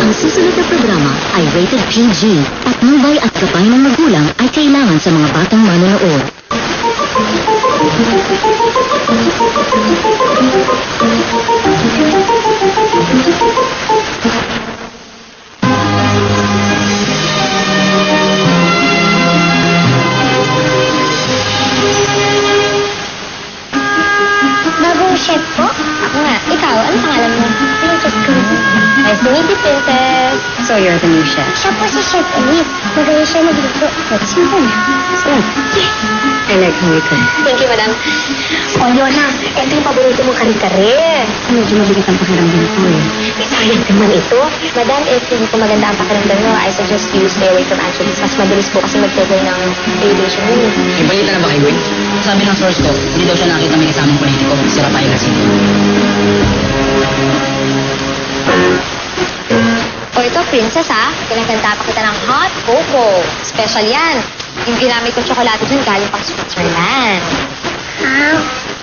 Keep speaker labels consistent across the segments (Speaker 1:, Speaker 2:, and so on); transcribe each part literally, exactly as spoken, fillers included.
Speaker 1: Ang susunod na programa ay rated P G at nubay at gabay ng magulang ay kailangan sa mga batang manonood.
Speaker 2: Bagong chef po?
Speaker 3: Ako nga. Ikaw, ano pangalan mo?
Speaker 2: Princess Cruz.
Speaker 3: Nice to meet you, Princess. So you're the new chef.
Speaker 2: Siya po si Chef Elise. Magaling siya magluto. Simple na.
Speaker 3: So, I like how you cook. Thank you, madam.
Speaker 2: O, Yona, ito yung paborito mo kare-kare.
Speaker 3: Medyo mabigat ang pakiramdam ko eh.
Speaker 2: Eh, sayang naman ito. Madam, if hindi po maganda ang pakiramdam mo, I suggest you stay away from anchovies. Mas madalis po kasi mag-trigger ng irritation yun.
Speaker 4: May balita na ba kay Gwen? Sabi ng source ko, hindi daw siya nakita may kasamang politiko, si Rafael Garcia.
Speaker 3: O ito, Princess, ha? Kinaganda pa kita ng hot cocoa. Special yan. Yung ginamit kong tsokolate dun galing pang Switzerland.
Speaker 2: Ah.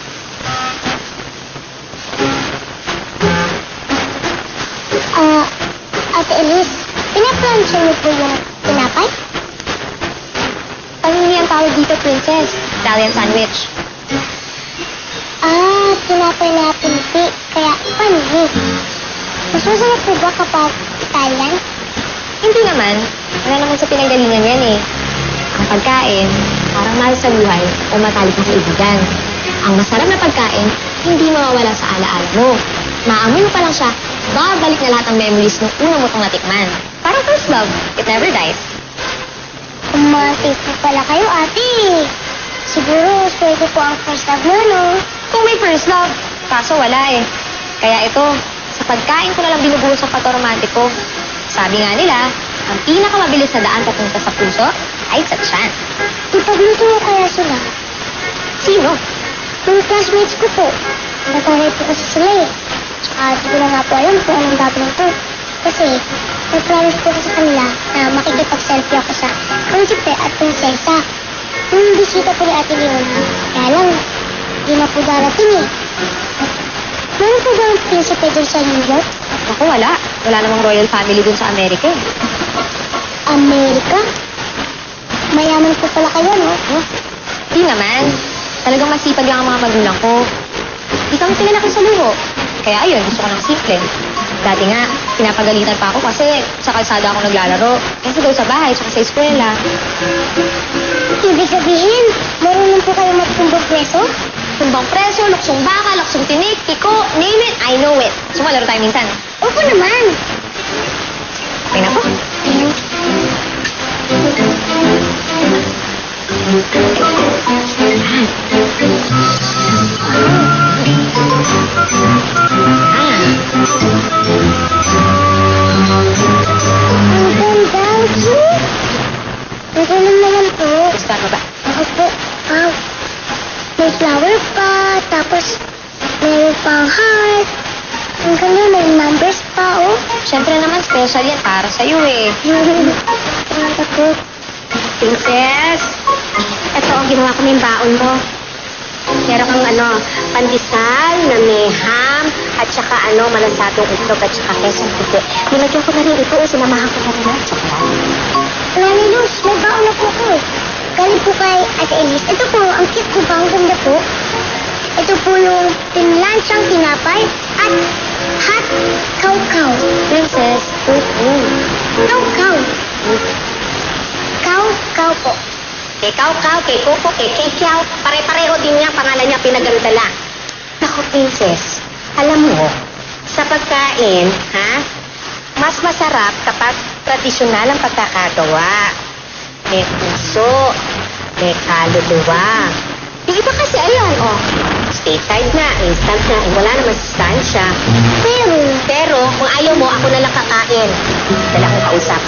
Speaker 2: Ah, Ate Elise, pinaplansya niyo po yung tinapay?
Speaker 3: Paano niyan tawag dito, Princess? Italian sandwich.
Speaker 2: Ah, tinapay na pinti, kaya panis. Masusunod po ba kapag Italian?
Speaker 3: Hindi naman. Wala naman sa pinanggalingan yan eh. Ang pagkain, parang mahal sa buhay o matalik na kaibigan. Ang masarap na pagkain, hindi mawawala sa alaala mo. Maamoy mo pa lang siya, babalik na lahat ng memories nung una mo itong natikman. Parang first love, it never dies.
Speaker 2: Umatis po pala kayo, ate. Siguro, swerte po ang first love mo, no?
Speaker 3: Kung may first love, kaso wala eh. Kaya ito, sa pagkain ko na lang binubuhos ang patoromante ko. Sabi nga nila, ang pinakamabilis na daan papunta sa puso ay sa tiyan.
Speaker 2: Ipagluto mo kaya sila.
Speaker 3: Sino?
Speaker 2: Mga classmates ko po. Nataray po kasi sila eh. Tsaka di ko na nga po alam kung anong gagawin ko. Kasi, nag-promise po ko sa kanila na makikipag-selfie ako sa prinsipe at prinsesa. Yung bisita po ni Ate Leona, kaya lang, di na po darating eh. Meron po ba ang prinsipe dun sa New York?
Speaker 3: Ako wala. Wala namang royal family dun sa Amerika eh.
Speaker 2: Amerika? Mayaman po pala kayo, no?
Speaker 3: Huh? Di naman. Talagang masipag lang ang mga magulang ko. Di kami pinalaki sa luho. Kaya ayun, gusto ko ng simple. Dati nga, pinapagalitan pa ako kasi sa kalsada ako naglalaro. Kasi daw sa bahay, tsaka sa eskwela.
Speaker 2: Ibig sabihin, marunong po kayo matumbang preso?
Speaker 3: Tumbang preso, luksong baka, luksong tinik, piko, name it, I know it. Sumalaro tayo minsan.
Speaker 2: Opo naman.
Speaker 3: Okay na po.
Speaker 2: Ang ganda, cute. Ang galing naman po.
Speaker 3: Gusto mo ba?
Speaker 2: Ako po, wow. May flower pa, tapos meron pang heart. Ang ganda, may numbers pa, oh.
Speaker 3: Siyempre naman, special yan para sa'yo eh.
Speaker 2: Ang takot.
Speaker 3: Princess, ito ang ginawa ko ng baon mo. Meron kang ano, pandesal na may ham, at saka ano, malasatong itlog at saka kesong puti. Nilagyan ko na rin ito, eh, sinamahan ko na rin ang chocolate.
Speaker 2: Nani Luz, may baon na po ko. Galing po kay Ate Elise. Ito po, ang cute po ba? Ang ganda po. Ito po yung pinlansyang tinapay at hot cow-cow.
Speaker 3: Princess, mm-hmm.
Speaker 2: Cow-cow. Cow-cow po.
Speaker 3: Kay Kaw-Kaw, kay Coco, kay Kekyaw, pare-pareho din niya, pangalan niya pinagandala. Naku, Princess, alam mo, sa pagkain, ha, mas masarap kapag tradisyonal ang pagkakagawa. May puso, may kaluluwa. Yung iba kasi, ayan, oh, stateside na, instant na, eh, wala naman sustansya. Pero, pero, kung ayaw mo, ako na lang kakain. Dala kong kausap.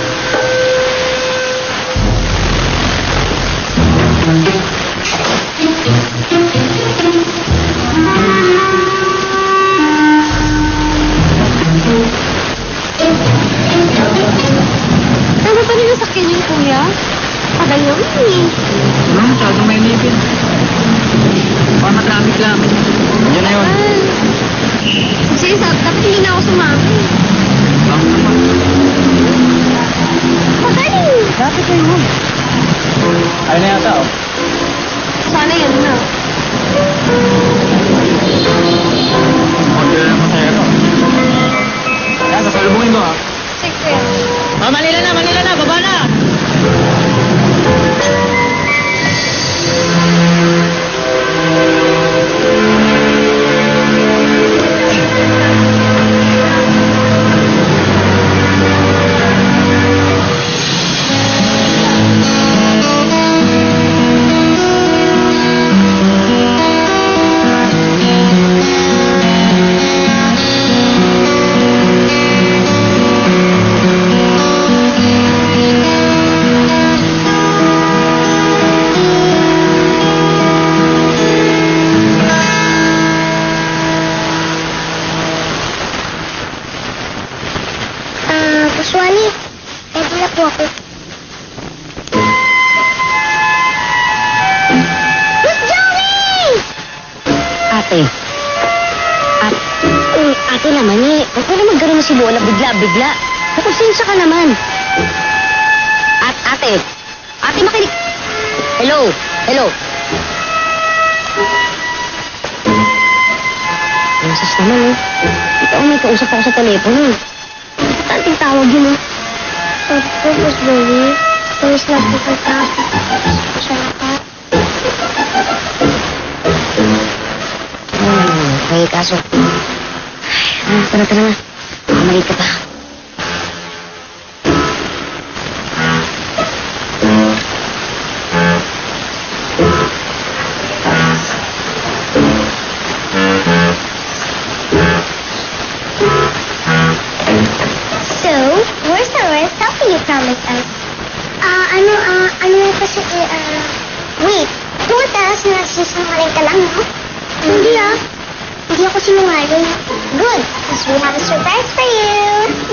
Speaker 2: Ano pa rin nasakyan yung kuya? Tagal naman eh.
Speaker 4: Ano, masyado may nipin. Baka matraffic lang. Yan na yun.
Speaker 2: Sige, dapat hindi na ako sumama.
Speaker 4: Bakit naman?
Speaker 2: Actually, ready na po ako. Miss Joey!
Speaker 1: Ate. At, um, ate naman eh. Huwag mo na magkaroon si Lola bigla-bigla. Nakonsensya ka naman. At, ate. Ate, makinig. Hello. Hello. Princess naman eh. Ikaw may kausap ako sa telepono eh. Importanteng tawag yun eh.
Speaker 2: Opo, Miss Joey. Tuwis na po kita. Siya na ka.
Speaker 1: Hmm, may kaso. Ay, tara, tara na. Mali ka pa.
Speaker 2: So, where's the royal selfie you promised us? Ah, ano, ah, ano nga kasi, eh, ah... wait, don't tell us na sisinungaling ka lang, no? Hindi ah. Hindi ako sinungaling. Good, because we have a surprise for you.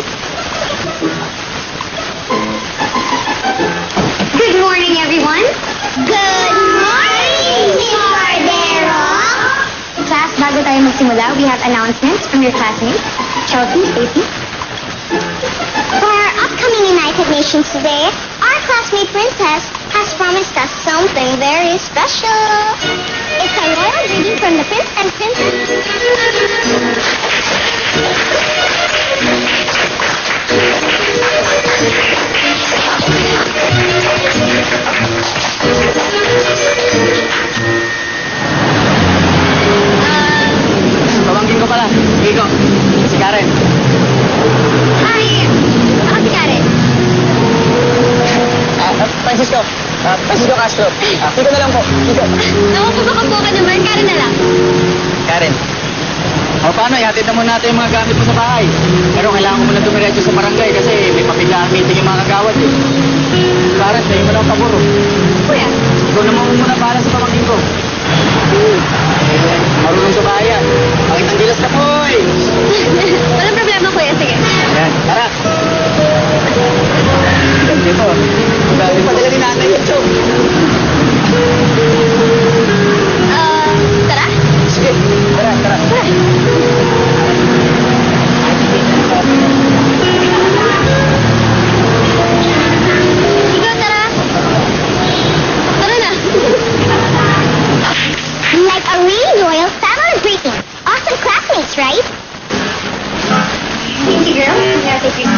Speaker 3: Good morning, everyone.
Speaker 2: Good morning, Miss Cordero!
Speaker 3: Class, bago tayo magsimula, we have announcements from your classmates. Chelsea, Stacy.
Speaker 2: For our upcoming United Nations Day, our classmate Princess has promised us something very special. It's a royal greeting from the Prince and Princess.
Speaker 4: Pamangkin ko pala. Kiko. Si Karen.
Speaker 3: Hi, ako si Karen.
Speaker 4: Ah, ah, Francisco. Ah, Francisco Castro. Ah, Kiko na lang po. Kiko.
Speaker 3: Ako po baka po ka naman, Karen na lang.
Speaker 4: Karen. O paano, ihatid na muna natin yung mga gamit mo sa bahay. Pero kailangan ko muna dumiretso sa barangay kasi may pabiglaan meeting yung mga kagawad eh. Karen, sa'yo mo lang pabor.
Speaker 3: Kuya.
Speaker 4: Ikaw naman muna para sa pamangkin ko. Eh, marunong sa bayan. Bakit ang gilas ka po eh?
Speaker 3: Walang problema, kuya. Sige.
Speaker 4: Ayan, tara. Ganda ito. Dami padala ni nanay ito.
Speaker 3: Ah, tara.
Speaker 4: Sige, tara, tara.
Speaker 3: Tara. Ikaw, tara. Tara na.
Speaker 2: Like a really royal family greeting. Awesome classmates, right?
Speaker 3: Thank you, girl. Yeah, thank you.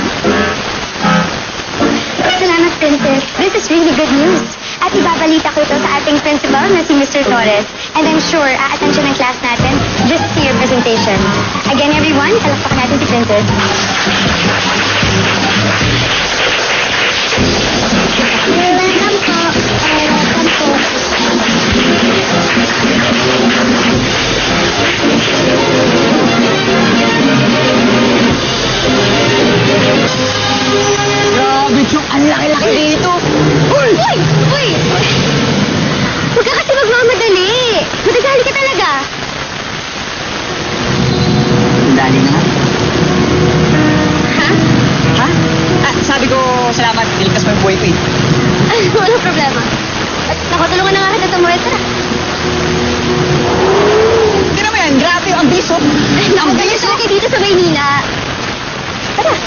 Speaker 3: Salamat, Princess. This is really good news. At ibabalita ko ito sa ating principal na si Mister Torres. And I'm sure, a-attend siya ng class natin just to see your presentation. Again, everyone, palakpakan natin si Princess.
Speaker 2: Welcome po. Welcome po.
Speaker 4: Grabe, Chok. Ang laki-laki dito.
Speaker 3: Uy! Uy! Uy! Huwag ka kasi magmamadali. Madagali ka talaga.
Speaker 4: Dali na nga.
Speaker 3: Ha?
Speaker 4: Ha? Ah, sabi ko, salamat. Niligtas mo yung buhay ko eh.
Speaker 3: Ay, walang problema. At naku, tulungan na nga kita tumuwi. Tara.
Speaker 4: Tignan mo yan. Grabe, ang bilis oh.
Speaker 3: Naku, ganyan talaga dito sa Maynila. Tara.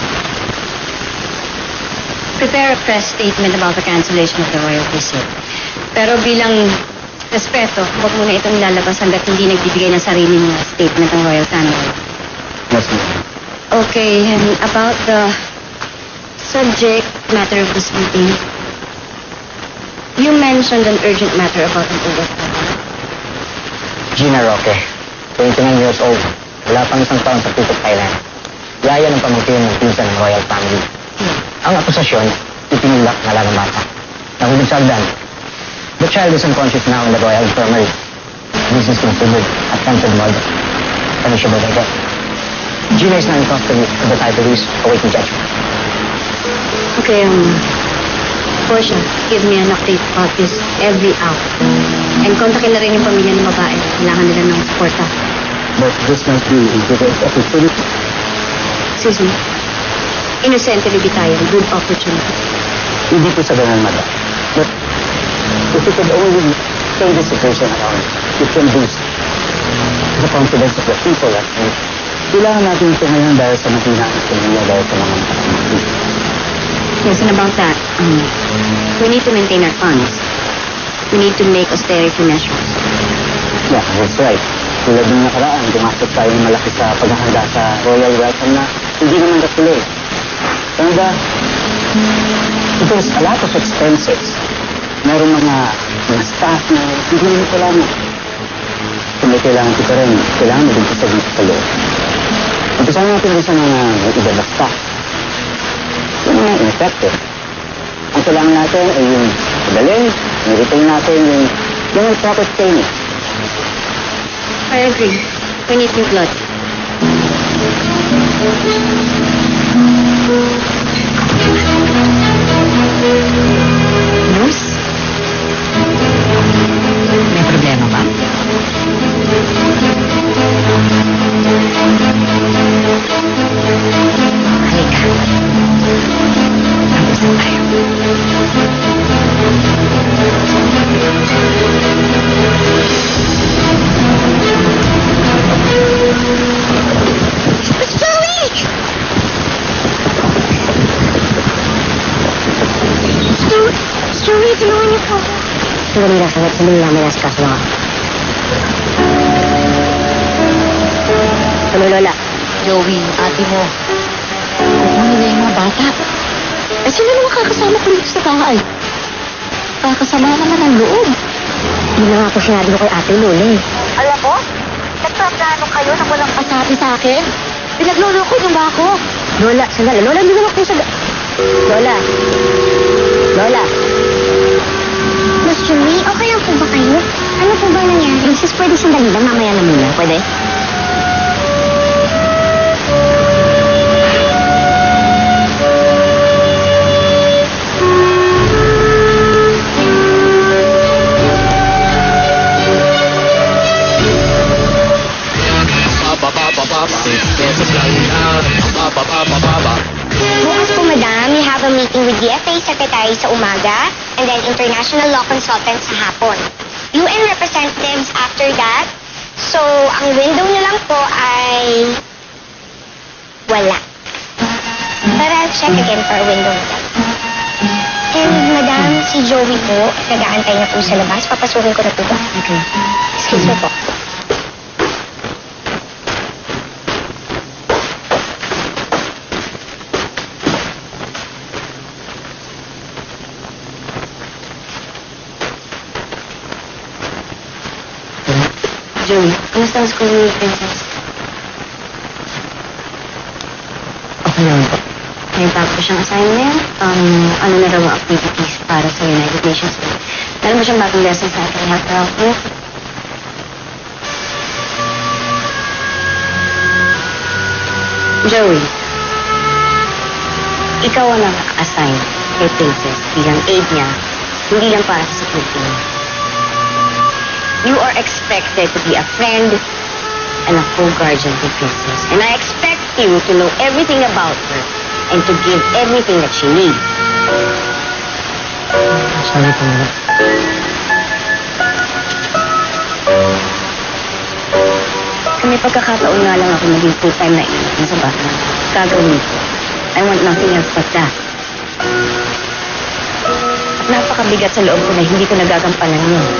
Speaker 3: Prepare a press statement about the cancellation of the royal visit. Pero bilang respeto, huwag mo na itong lalabas hanggat hindi nagbibigay ng sarili ng statement ng royal family.
Speaker 4: Yes, ma'am.
Speaker 3: Okay, and about the subject matter of this meeting, you mentioned an urgent matter about an O F W.
Speaker 5: Gina Roque, twenty-nine years old. Wala pang isang taon sa Phuket, Thailand. Yaya ng pamangkin ng pinsan ng royal family. Ang akusasyon, ipinulak na lang ang bata. Nahulog sa agdan. The child is unconscious now in the royal infirmary. This is considered attempted murder. Punishable by death. Gina is now in custody of the Thai police awaiting judgment.
Speaker 3: Okay, um, Portia, give me an update about this every hour. And kontakin na rin yung pamilya ng babae. Kailangan nila ng suporta.
Speaker 5: But this must be in the official.
Speaker 3: Excuse me. Inosente Libitayan, good opportunity.
Speaker 5: Hindi po sa ganun, madam. But if you could only turn the situation around, it can boost the confidence of the people at home. Kailangan natin ito ngayon dahil sa mahina ang ekonomiya, dahil sa mga mga
Speaker 3: Yes, and about that, um, we need to maintain our funds. We need to make austerity measures.
Speaker 5: Yeah, that's right. Tulad ng nakaraan, gumastos tayo ng malaki sa paghahanda sa Royal Welcome na hindi naman natuloy. And uh, there's a lot of expenses. Meron mga, mga staff na hindi naman kailangan. Kung may kailangan ko pa rin, kailangan mo din sa dito sa loob. Umpisa natin din sa mga iba na staff. Yung mga ineffective. Ang kailangan natin ay yung pagaling, yung retain natin, yung, yung proper training.
Speaker 3: I agree. We need new blood.
Speaker 1: Nurse? May problema ba? Halika. Mag-usap tayo.
Speaker 2: Joey! Joey, Joey, tulungan niyo po.
Speaker 1: Sandali lang, sandali, sandali lang, may nasa kaso lang ako. Ano, Lola? Joey, ate mo. Huwag mo nila yung mga bata. Eh, sino naman kakasama ko dito sa bahay? Kakasama naman ang loob. Hindi na nga po sinabi ko kay ate Lola eh. Alam mo, nagpaplano kayo na walang kasabi sa akin. Pinagluloko niyo ba ako? Lola, sandali. Lola, hindi naman po sa... Lola. Lola.
Speaker 2: Mas Joey, okay lang po ba kayo? Ano po ba nangyari?
Speaker 1: Princess, pwede sandali lang. Mamaya na muna. Pwede?
Speaker 2: Bukas po, madam, we have a meeting with the F A Secretary sa umaga and then International Law Consultants sa hapon. U N representatives after that. So, ang window niyo lang po ay... wala. But I'll check again for a window again. And, madam, si Joey po, nag-aantay na po sa labas. Papasukin ko na po ba?
Speaker 1: Okay.
Speaker 2: Excuse me po.
Speaker 1: Joey, kamusta ang school ni Princess? Okay naman po. May bago po siyang assignment. Um, ano na raw ang activities para sa United Nations Day. Meron mo siyang bagong lessons na I can help her out with. Joey, ikaw ang naka-assign kay Princess bilang aid niya, hindi lang para sa Philippines. You are expected to be a friend and a co-guardian to Princess. And I expect you to know everything about her and to give everything that she needs. Sorry po, Mama. Sa may pagkakataon nga lang ako naging full-time na ilan sa bata. Gagawin ko. I want nothing else but that. At napakabigat sa loob ko na hindi ko nagagampanan yun.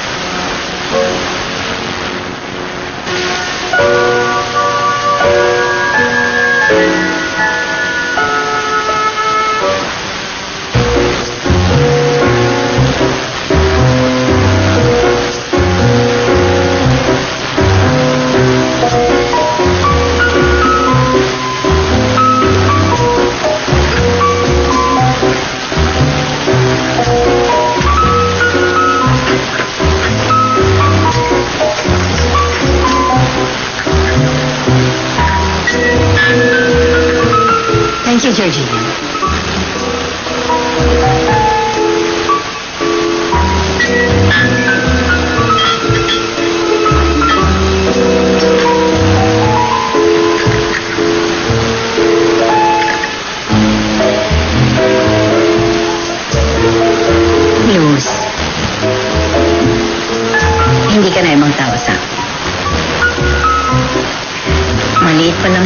Speaker 1: Thank you, Georgina.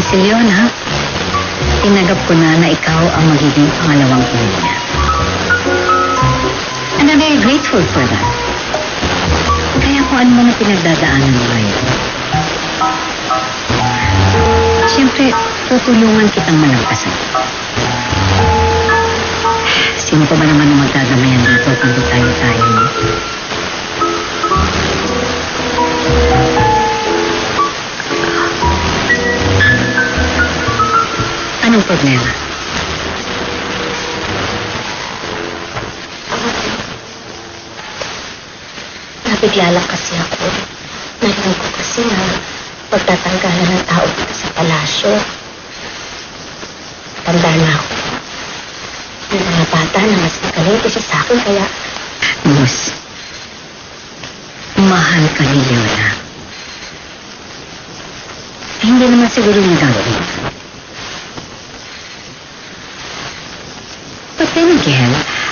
Speaker 1: Si Leona, tinagap ko na na ikaw ang magiging pangalawang ina niya. And I'm very grateful for that. Kaya kung ano man ang pinagdadaanan mo ngayon, siyempre, tutulungan kitang malagpasan. Sino pa ba naman ang magdadamayan dito kundi tayo-tayo, no? Anong problema?
Speaker 3: Nabigla lang kasi ako. Narinig ko kasi na pagtatanggalan ng tao dito sa palasyo. Tanda na ako. May mga bata na mas magaling kasi sa akin, kaya
Speaker 1: Gus, mahal ka ni Leona. Eh, hindi naman siguro niya gagawin. But then again,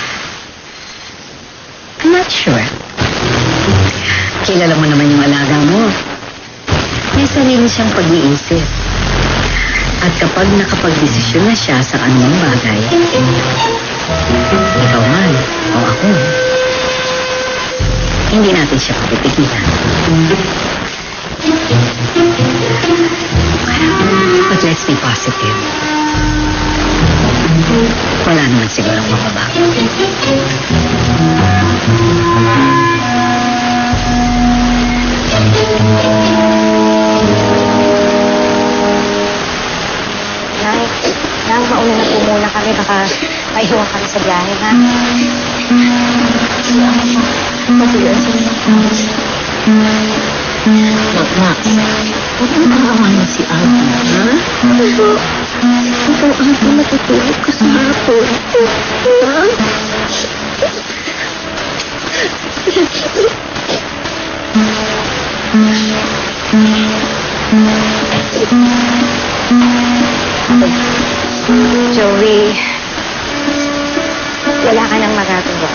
Speaker 1: I'm not sure. Kilala mo naman yung alaga mo. May sarili siyang pag-iisip. At kapag nakapag-desisyon na siya sa anumang bagay, ikaw man o ako, hindi natin siya papipigilan. But let's be positive. Wala naman sigurong mababago.
Speaker 3: Nay, Nang, mauna na po muna kami. Baka maiwan kami sa biyahe, ha? Matuloy sa mga tao.
Speaker 1: Max, Max, huwag mo kaawayan si Ate, ha?
Speaker 3: Ito, ito, Ate, matutulog ka sa hapon. Ha? Joey, wala ka nang magagawa.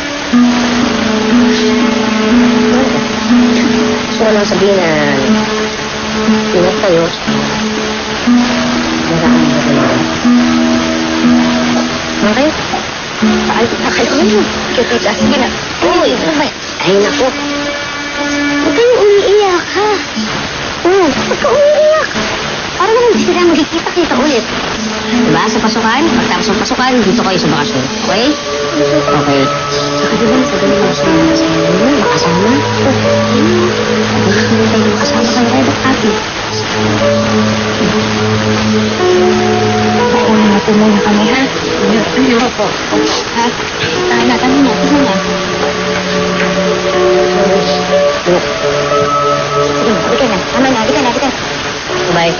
Speaker 3: Gusto ko lang sabihin na ingat kayo. Wala kang magagawa. Okay? Ay, ay, ay, kita, sige na. Uy, ay, naku. Huwag kayong umiiyak, ha? Oo, huwag ka umiiyak. Para naman hindi sila magkikita-kita ulit. Diba? Sa pasukan, pagtapos ng pasukan, dito kayo sa bakasyon. Okay? Okay. Saka diba, sabihin mo sa mga kasama mo, makasama. Hindi tayo makasama sa mga ibang ate. Mauna na po muna kami, ha? Ano po? Ha? Tayo na, tayo na. Isa na. Sige, halika na. Tama na, halika na, halika na. Bye.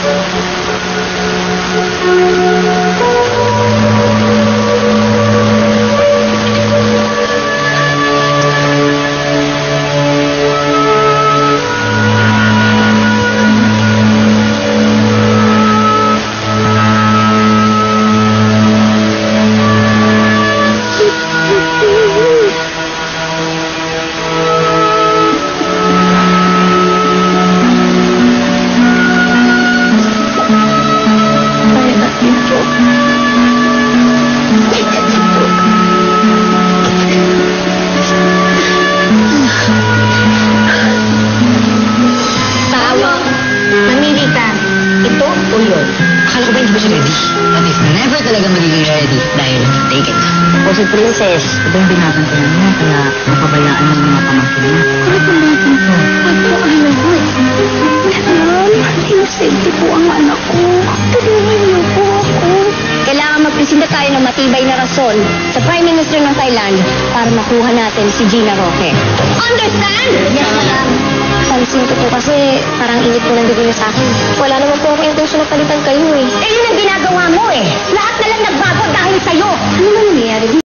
Speaker 3: Si Princess.
Speaker 1: Ito yung binabantayan mo, kaya napabayaan ng mga pamangkin mo.
Speaker 2: Ano po natin po? Ako, alam ko. Ma'am, inosente po ang anak ko. Tulungan niyo po ako.
Speaker 3: Kailangan magpresenta tayo ng matibay na rason sa Prime Minister ng Thailand para makuha natin si Gina Roque. Understand?
Speaker 2: Yes, madam.
Speaker 3: Pansin ko po kasi parang init po ng dugo niyo sa akin. Wala naman po ako intensyon na palitan kayo eh. Eh, yun ang ginagawa mo eh. Lahat na lang nagbago dahil sa'yo. Ano man nangyayari?